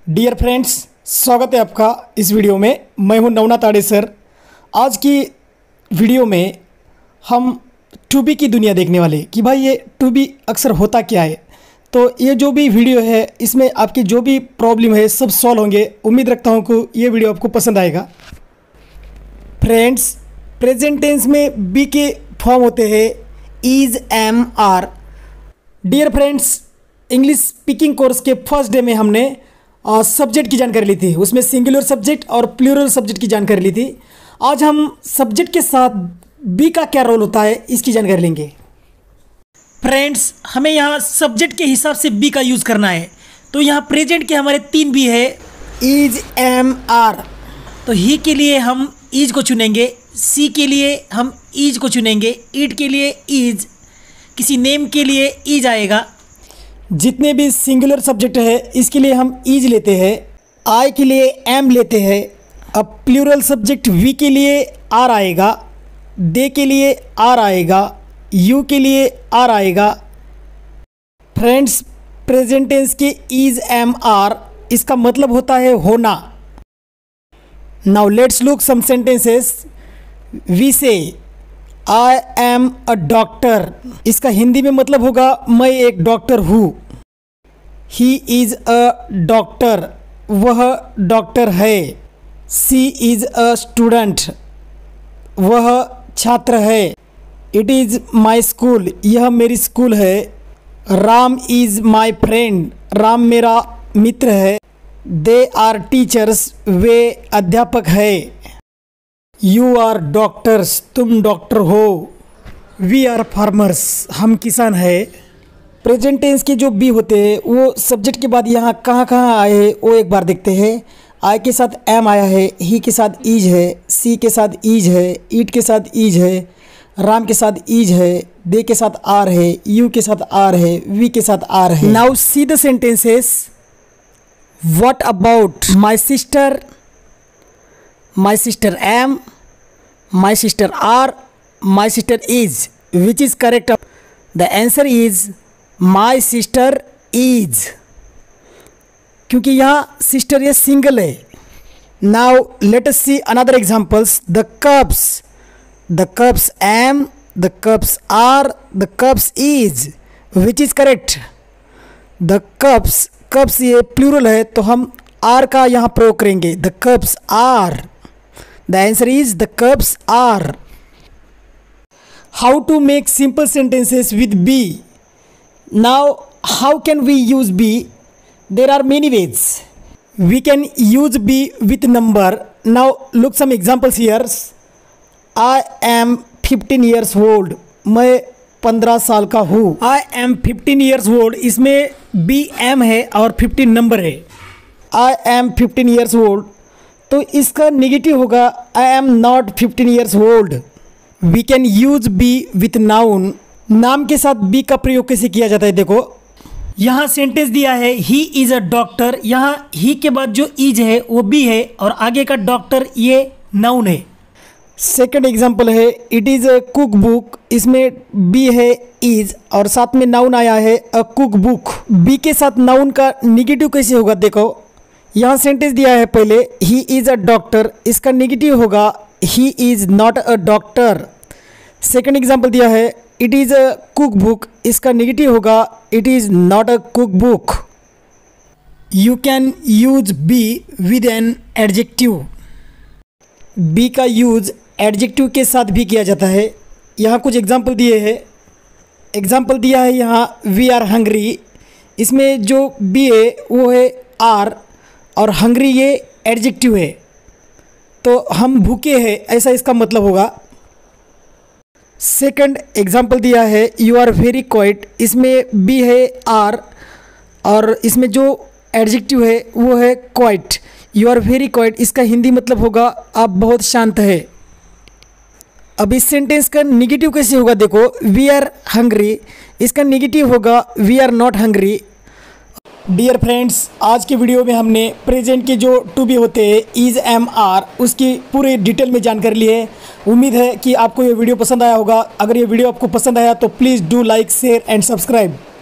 Dear friends, स्वागत है आपका इस वीडियो में। मैं हूं नवनाथ आडे सर। आज की वीडियो में हम टू बी की दुनिया देखने वाले कि भाई ये टू बी अक्सर होता क्या है। तो ये जो भी वीडियो है इसमें आपकी जो भी प्रॉब्लम है सब सॉल्व होंगे। उम्मीद रखता हूं कि ये वीडियो आपको पसंद आएगा। फ्रेंड्स, प्रेजेंट टेंस में बी के फॉर्म होते हैं is, am, are. Dear friends, English speaking course के फर्स्ट डे में हमने सब्जेक्ट की जानकारी ली थी। उसमें सिंगुलर सब्जेक्ट और प्लूरल सब्जेक्ट की जानकारी ली थी। आज हम सब्जेक्ट के साथ बी का क्या रोल होता है इसकी जानकारी लेंगे। फ्रेंड्स, हमें यहाँ सब्जेक्ट के हिसाब से बी का यूज़ करना है। तो यहाँ प्रेजेंट के हमारे 3 बी है, इज, एम, आर। तो ही के लिए हम इज को चुनेंगे, सी के लिए हम इज को चुनेंगे, इट के लिए इज, किसी नेम के लिए इज आएगा। जितने भी सिंगुलर सब्जेक्ट है इसके लिए हम इज लेते हैं, आई के लिए एम लेते हैं। अब प्लूरल सब्जेक्ट वी के लिए आर आएगा, दे के लिए आर आएगा, यू के लिए आर आएगा। फ्रेंड्स, प्रेजेंट टेंस के इज, एम, आर इसका मतलब होता है होना। Now let's look some sentences. We से आई एम अ डॉक्टर, इसका हिंदी में मतलब होगा मैं एक डॉक्टर हूँ। ही इज़ अ डॉक्टर, वह डॉक्टर है। सी इज़ अ स्टूडेंट, वह छात्र है। इट इज़ माई स्कूल, यह मेरी स्कूल है। Ram is my friend, Ram मेरा मित्र है। दे आर टीचर्स, वे अध्यापक है। यू आर डॉक्टर्स, तुम डॉक्टर हो। वी आर फार्मर्स, हम किसान है। प्रेजेंट टेंस के जो बी होते हैं वो सब्जेक्ट के बाद यहाँ कहाँ कहाँ आए हैं वो एक बार देखते हैं। आई के साथ एम आया है, ही के साथ इज है, सी के साथ इज है, इट के साथ इज है, राम के साथ इज है, दे के साथ आर है, यू के साथ आर है, वी के साथ आर है। Now see the sentences. What about my sister, my sister am, my sister are, my sister is, which is correct? The answer is my sister is, क्योंकि यहाँ sister ये single है। Now let us see another examples. The cups am, the cups are, the cups is, which is correct? The cups ये plural है तो हम are का यहाँ प्रयोग करेंगे। The cups are. The answer is the cups are. How to make simple sentences with be? Now, how can we use be? There are many ways. We can use be with number. Now, look some examples here. I am 15 years old. मैं 15 साल का हूँ। I am 15 years old. इसमें be am है और 15 number है। I am 15 years old. तो इसका नेगेटिव होगा I am not 15 years old. We can use be with noun. नाम के साथ बी का प्रयोग कैसे किया जाता है देखो। यहाँ सेंटेंस दिया है ही इज़ अ डॉक्टर, यहाँ ही के बाद जो इज है वो बी है और आगे का डॉक्टर ये नाउन है। सेकंड एग्जांपल है it is a cook book, इसमें बी है इज और साथ में नाउन आया है अ कुक बुक। बी के साथ नाउन का नेगेटिव कैसे होगा देखो। यहाँ सेंटेंस दिया है पहले ही इज़ अ डॉक्टर, इसका नेगेटिव होगा he is not a doctor. Second example दिया है it is a cook book, इसका नेगेटिव होगा it is not a cook book. You can use be with an adjective. Be का use adjective के साथ भी किया जाता है। यहाँ कुछ एग्जांपल दिए हैं। एग्जांपल दिया है यहाँ वी आर हंग्री, इसमें जो बी है वो है आर और हंग्री ये एडजेक्टिव है तो हम भूखे हैं ऐसा इसका मतलब होगा। सेकंड एग्जांपल दिया है यू आर वेरी क्वाइट, इसमें बी है आर और इसमें जो एडजेक्टिव है वो है quiet. You are very quiet इसका हिंदी मतलब होगा आप बहुत शांत है। अब इस सेंटेंस का नेगेटिव कैसे होगा देखो। वी आर हंग्री, इसका नेगेटिव होगा we are not hungry. Dear friends, आज के वीडियो में हमने प्रेजेंट के जो टू बी होते हैं इज, एम, आर उसकी पूरे डिटेल में जानकारी ली है। उम्मीद है कि आपको ये वीडियो पसंद आया होगा। अगर ये वीडियो आपको पसंद आया तो please do like, share and subscribe.